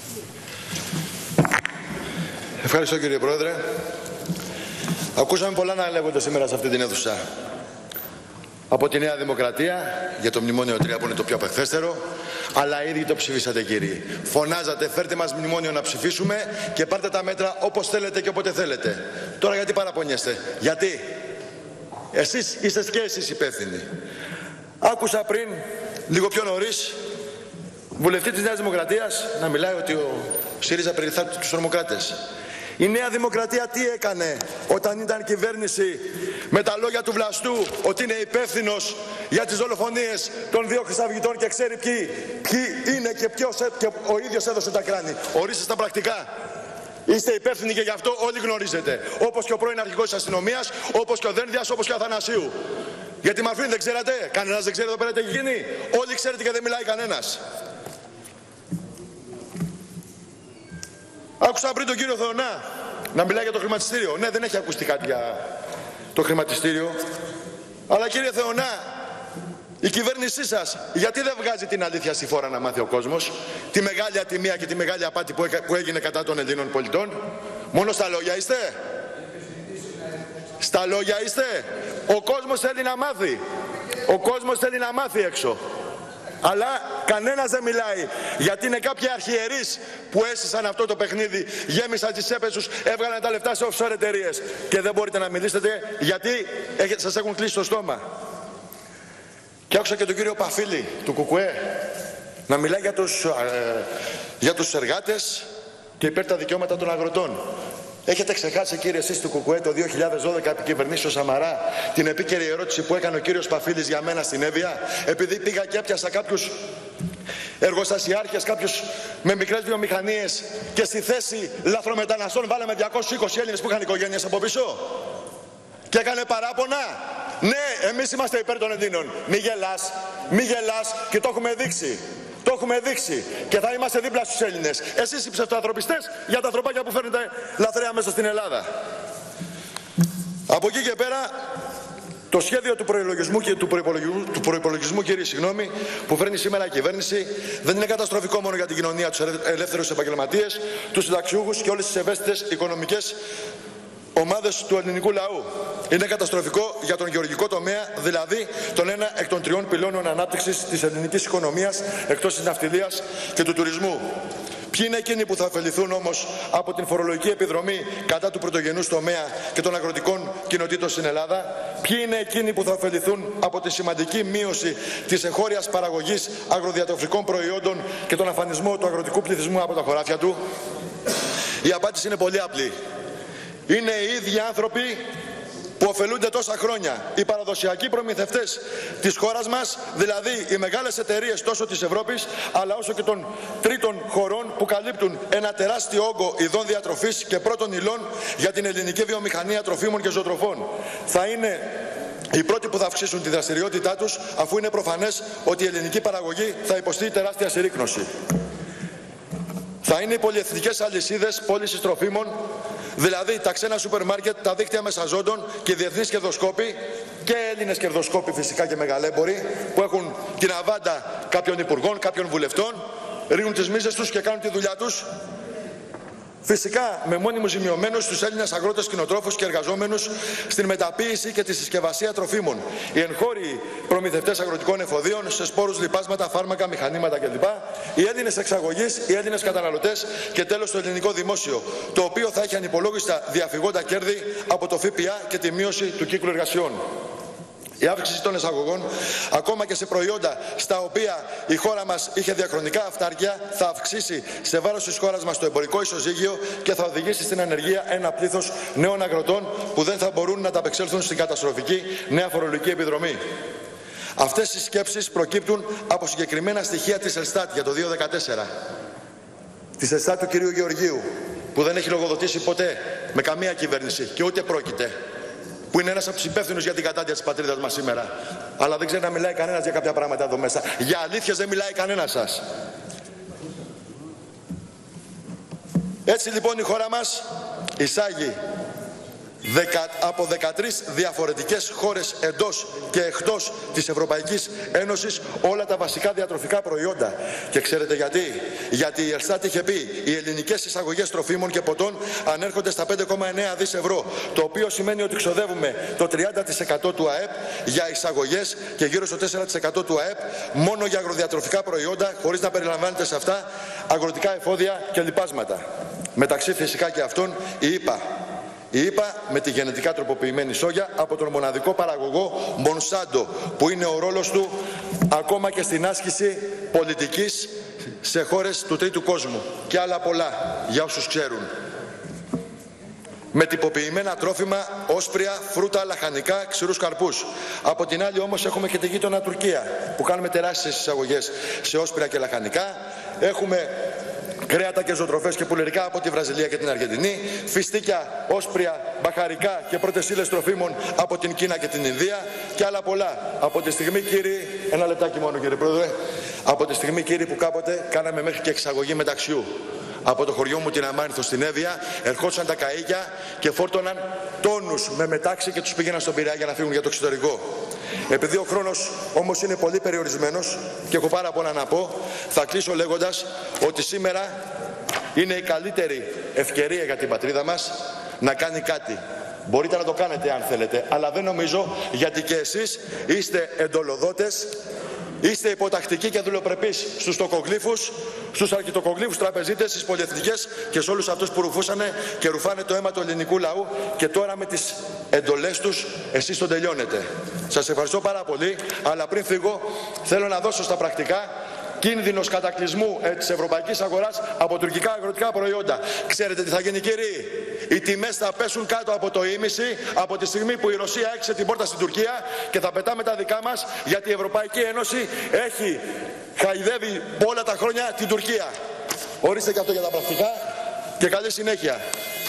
Ευχαριστώ κύριε Πρόεδρε. Ακούσαμε πολλά να λέγονται σήμερα σε αυτή την αίθουσα. Από τη Νέα Δημοκρατία για το Μνημόνιο 3 που είναι το πιο απεχθέστερο, αλλά ήδη το ψηφίσατε κύριοι. Φωνάζατε φέρτε μας μνημόνιο να ψηφίσουμε και πάρτε τα μέτρα όπως θέλετε και όποτε θέλετε. Τώρα γιατί παραπονιέστε? Γιατί? Εσείς είστε και εσείς υπεύθυνοι. Άκουσα πριν, λίγο πιο νωρίς, βουλευτή της Νέας Δημοκρατίας να μιλάει ότι ο ΣΥΡΙΖΑ περιγράφει τους τρομοκράτες. Η Νέα Δημοκρατία τι έκανε όταν ήταν κυβέρνηση με τα λόγια του Βλαστού ότι είναι υπεύθυνος για τις δολοφονίες των 2 χρυσαυγητών και ξέρει ποιοι είναι και ποιος και ο ίδιος έδωσε τα κράνη? Ορίστε στα πρακτικά. Είστε υπεύθυνοι και γι' αυτό όλοι γνωρίζετε. Όπως και ο πρώην αρχηγός της αστυνομίας, όπως και ο Δένδιας, όπως και ο Αθανασίου. Γιατί Μαρφίν δεν ξέρατε? Κανένας δεν ξέρει εδώ πέρα τι έχει γίνει? Όλοι ξέρετε και δεν μιλάει κανένας. Άκουσα πριν τον κύριο Θεωνά να μιλάει για το χρηματιστήριο. Ναι, δεν έχει ακουστεί κάτι για το χρηματιστήριο. Αλλά κύριε Θεωνά, η κυβέρνησή σας γιατί δεν βγάζει την αλήθεια στη φόρα να μάθει ο κόσμος? Τη μεγάλη ατιμία και τη μεγάλη απάτη που έγινε κατά των Ελλήνων πολιτών? Μόνο στα λόγια είστε? Στα λόγια είστε? Ο κόσμος θέλει να μάθει. Ο κόσμος θέλει να μάθει έξω. Αλλά κανένας δεν μιλάει, γιατί είναι κάποιοι αρχιερείς που έσυσαν αυτό το παιχνίδι, γέμισαν τις τσέπες τους, έβγαλαν τα λεφτά σε offshore εταιρείες και δεν μπορείτε να μιλήσετε γιατί σας έχουν κλείσει το στόμα. Και άκουσα και τον κύριο Παφίλη του Κουκουέ να μιλάει για τους εργάτες και υπέρ τα δικαιώματα των αγροτών. Έχετε ξεχάσει κύριε εσείς του Κουκουέ το 2012 επικυβερνήσει ο Σαμαρά την επίκαιρη ερώτηση που έκανε ο κύριος Παφίλης για μένα στην Εύβοια, επειδή πήγα και έπιασα κάποιους εργοστασιάρχες, κάποιους με μικρές βιομηχανίες και στη θέση λαθρομεταναστών βάλαμε 220 Έλληνες που είχαν οικογένειες από πίσω και έκανε παράπονα? Ναι, εμείς είμαστε υπέρ των Ελλήνων. Μη γελάς και το έχουμε δείξει. Το έχουμε δείξει και θα είμαστε δίπλα στους Έλληνες. Εσείς οι ψευτοανθρωπιστές για τα ανθρωπάκια που φέρνετε λαθρέα μέσα στην Ελλάδα. Από εκεί και πέρα, το σχέδιο του προϋπολογισμού και του προϋπολογισμού, κύριε, που φέρνει σήμερα η κυβέρνηση, δεν είναι καταστροφικό μόνο για την κοινωνία, τους ελεύθερους επαγγελματίες, τους συνταξιούχους και όλες τις ευαίσθητες οικονομικές ομάδες του ελληνικού λαού. Είναι καταστροφικό για τον γεωργικό τομέα, δηλαδή τον ένα εκ των 3 πυλώνων ανάπτυξης της ελληνικής οικονομίας, εκτός της ναυτιλίας και του τουρισμού. Ποιοι είναι εκείνοι που θα ωφεληθούν όμως από την φορολογική επιδρομή κατά του πρωτογενούς τομέα και των αγροτικών κοινοτήτων στην Ελλάδα? Ποιοι είναι εκείνοι που θα ωφεληθούν από τη σημαντική μείωση της εγχώριας παραγωγής αγροδιατροφικών προϊόντων και τον αφανισμό του αγροτικού πληθυσμού από τα χωράφια του? Η απάντηση είναι πολύ απλή. Είναι οι ίδιοι άνθρωποι που ωφελούνται τόσα χρόνια. Οι παραδοσιακοί προμηθευτές της χώρας μας, δηλαδή οι μεγάλες εταιρείες τόσο της Ευρώπης, αλλά όσο και των τρίτων χωρών που καλύπτουν ένα τεράστιο όγκο ειδών διατροφής και πρώτων υλών για την ελληνική βιομηχανία τροφίμων και ζωοτροφών. Θα είναι οι πρώτοι που θα αυξήσουν τη δραστηριότητά τους, αφού είναι προφανές ότι η ελληνική παραγωγή θα υποστεί τεράστια συρρίκνωση. Θα είναι οι πολυεθνικές αλυσίδες πώλησης τροφίμων, δηλαδή τα ξένα σούπερ μάρκετ, τα δίκτυα μεσαζόντων και οι διεθνείς κερδοσκόποι και Έλληνες κερδοσκόποι φυσικά και μεγαλέμποροι που έχουν την αβάντα κάποιων υπουργών, κάποιων βουλευτών, ρίχνουν τις μίζες τους και κάνουν τη δουλειά τους. Φυσικά με μόνιμους ζημιωμένους τους Έλληνες αγρότες, κτηνοτρόφους και εργαζόμενους στην μεταποίηση και τη συσκευασία τροφίμων. Οι εγχώριοι προμηθευτές αγροτικών εφοδίων σε σπόρους, λιπάσματα, φάρμακα, μηχανήματα κλπ. Οι Έλληνες εξαγωγείς, οι Έλληνες καταναλωτές και τέλος το ελληνικό δημόσιο, το οποίο θα έχει ανυπολόγιστα διαφυγόντα κέρδη από το ΦΠΑ και τη μείωση του κύκλου εργασιών. Η αύξηση των εισαγωγών, ακόμα και σε προϊόντα στα οποία η χώρα μας είχε διαχρονικά αυτάρκεια, θα αυξήσει σε βάρος της χώρας μας το εμπορικό ισοζύγιο και θα οδηγήσει στην ανεργία ένα πλήθος νέων αγροτών που δεν θα μπορούν να ανταπεξέλθουν στην καταστροφική νέα φορολογική επιδρομή. Αυτές οι σκέψεις προκύπτουν από συγκεκριμένα στοιχεία της Ελστάτ για το 2014. Της Ελστάτ του κυρίου Γεωργίου, που δεν έχει λογοδοτήσει ποτέ με καμία κυβέρνηση και ούτε πρόκειται. Που είναι ένας από τους υπεύθυνους για την κατάντια της πατρίδας μας σήμερα. Αλλά δεν ξέρει να μιλάει κανένας για κάποια πράγματα εδώ μέσα. Για αλήθειες δεν μιλάει κανένας σας. Έτσι λοιπόν η χώρα μας εισάγει από 13 διαφορετικές χώρες εντός και εκτός της Ευρωπαϊκής Ένωσης όλα τα βασικά διατροφικά προϊόντα. Και ξέρετε γιατί? Γιατί η Ελστάτ είχε πει οι ελληνικές εισαγωγές τροφίμων και ποτών ανέρχονται στα 5,9 δις ευρώ, το οποίο σημαίνει ότι ξοδεύουμε το 30% του ΑΕΠ για εισαγωγές και γύρω στο 4% του ΑΕΠ μόνο για αγροδιατροφικά προϊόντα, χωρίς να περιλαμβάνεται σε αυτά αγροτικά εφόδια και λιπάσματα. Μεταξύ φυσικά και αυτών η ΕΠΑ με τη γενετικά τροποποιημένη σόγια από τον μοναδικό παραγωγό Μονσάντο, που είναι ο ρόλος του ακόμα και στην άσκηση πολιτικής σε χώρες του τρίτου κόσμου, και άλλα πολλά για όσους ξέρουν. Με τυποποιημένα τρόφιμα, όσπρια, φρούτα, λαχανικά, ξηρούς καρπούς. Από την άλλη όμως έχουμε και τη γείτονα Τουρκία, που κάνουμε τεράστιες εισαγωγές σε όσπρια και λαχανικά. Έχουμε κρέατα και ζωοτροφές και πουλερικά από τη Βραζιλία και την Αργεντινή, φιστίκια, όσπρια, μπαχαρικά και πρώτες ύλες τροφίμων από την Κίνα και την Ινδία και άλλα πολλά. Από τη στιγμή, κύριοι, ένα λεπτάκι μόνο κύριε Πρόεδρε, από τη στιγμή, κύριοι, που κάποτε κάναμε μέχρι και εξαγωγή μεταξιού. Από το χωριό μου την Αμάνθο στην Εύβοια ερχόντουσαν τα καΐκια και φόρτωναν τόνους με μετάξι και τους πήγαιναν στον Πειραιά για να φύγουν για το εξωτερικό. Επειδή ο χρόνος όμως είναι πολύ περιορισμένος και έχω πάρα πολλά να πω, θα κλείσω λέγοντας ότι σήμερα είναι η καλύτερη ευκαιρία για την πατρίδα μας να κάνει κάτι. Μπορείτε να το κάνετε αν θέλετε, αλλά δεν νομίζω, γιατί και εσείς είστε εντολοδότες, είστε υποτακτικοί και δουλοπρεπείς στους τοκογλύφους, στους αρχιτοκογλύφους τραπεζίτες, στις πολυεθνικές και σε όλους αυτούς που ρουφούσανε και ρουφάνε το αίμα του ελληνικού λαού, και τώρα με τις εντολές τους εσείς τον τελειώνετε. Σας ευχαριστώ πάρα πολύ, αλλά πριν φύγω θέλω να δώσω στα πρακτικά κίνδυνος κατακλυσμού της ευρωπαϊκής αγοράς από τουρκικά αγροτικά προϊόντα. Ξέρετε τι θα γίνει, κύριοι? Οι τιμές θα πέσουν κάτω από το ίμιση από τη στιγμή που η Ρωσία έκλεισε την πόρτα στην Τουρκία και θα πετάμε τα δικά μας, γιατί η Ευρωπαϊκή Ένωση έχει χαϊδεύει όλα τα χρόνια την Τουρκία. Ορίστε και αυτό για τα πρακτικά και καλή συνέχεια.